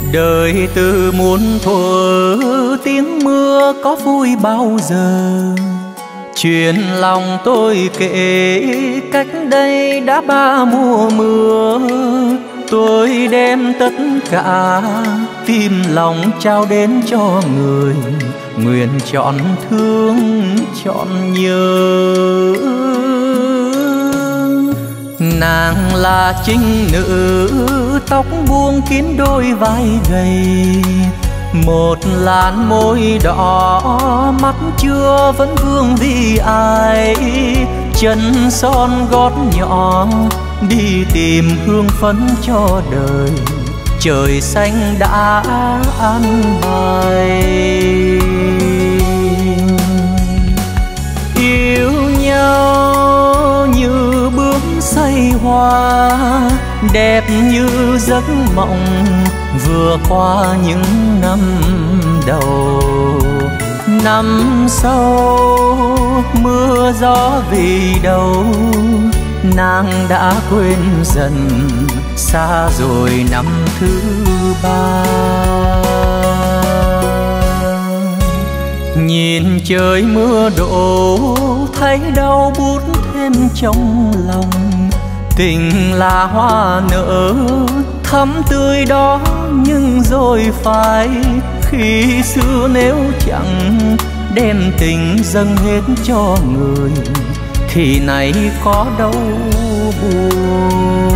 Đời từ muôn thuở tiếng mưa có vui bao giờ. Chuyện lòng tôi kể cách đây đã 3 mùa mưa. Tôi đem tất cả tim lòng trao đến cho người, nguyện chọn thương chọn nhớ. Nàng là trinh nữ tóc buông kín đôi vai gầy, một làn môi đỏ mắt chưa vẫn vương vì ai. Chân son gót nhỏ đi tìm hương phấn cho đời, trời xanh đã an bài. Yêu nhau như bướm say hoa, đẹp như giấc mộng vừa qua những năm đầu. Năm sau mưa gió vì đâu, nàng đã quên dần xa rồi năm thứ 3. Nhìn trời mưa đổ thấy đau buốt thêm trong lòng. Tình là hoa nở thắm tươi đó nhưng rồi phai. Khi xưa nếu chẳng đem tình dâng hết cho người thì nay có đâu buồn.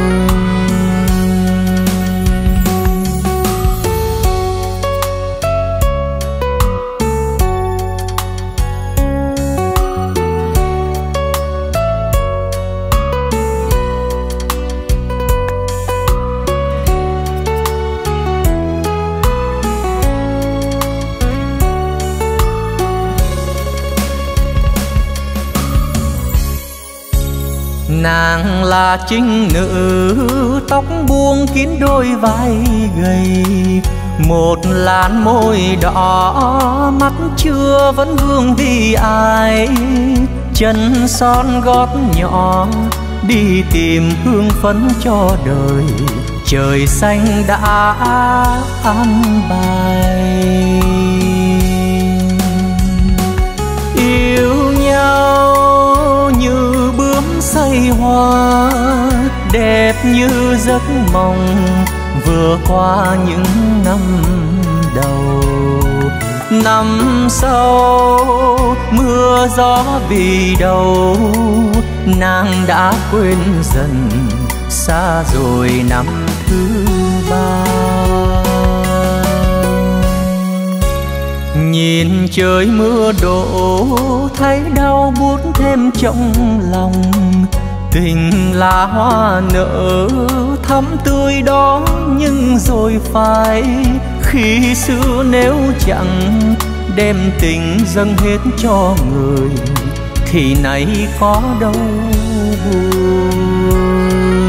Nàng là trinh nữ tóc buông kín đôi vai gầy, một làn môi đỏ mắt chưa vẫn vương vì ai. Chân son gót nhỏ đi tìm hương phấn cho đời, trời xanh đã an bài. Yêu nhau như bướm say hoa, đẹp như giấc mộng vừa qua những năm đầu. Năm sau mưa gió vì đâu, nàng đã quên dần xa rồi năm thứ 3. Nhìn trời mưa đổ thấy đau buốt thêm trong lòng. Tình là hoa nở thắm tươi đó nhưng rồi phai. Khi xưa nếu chẳng đem tình dâng hết cho người thì nay có đâu buồn.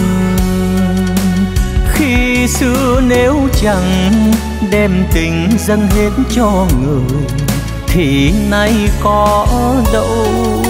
Khi xưa nếu chẳng đem tình dâng hết cho người thì nay có đâu